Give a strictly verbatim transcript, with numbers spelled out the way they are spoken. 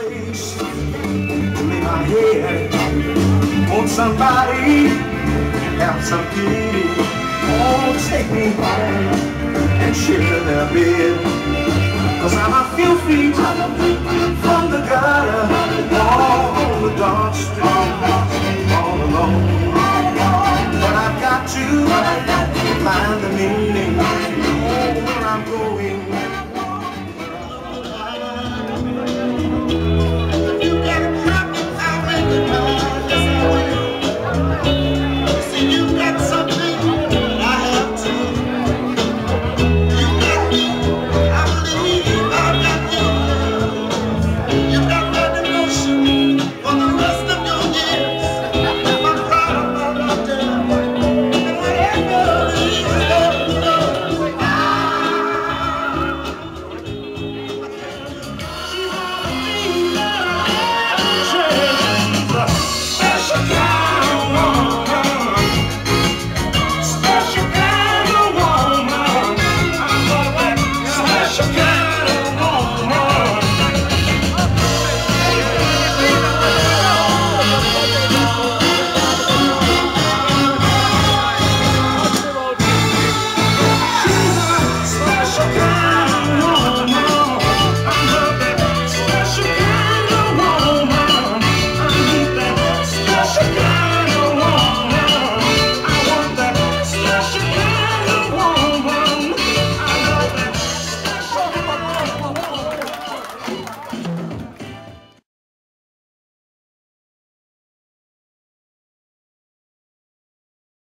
place to lay my head. Won't somebody have some pity? Oh, take me home and share their bed. Cause I'm a few feet from the gutter, all on the dark street, all alone. But I've got to find the meaning of where I'm going.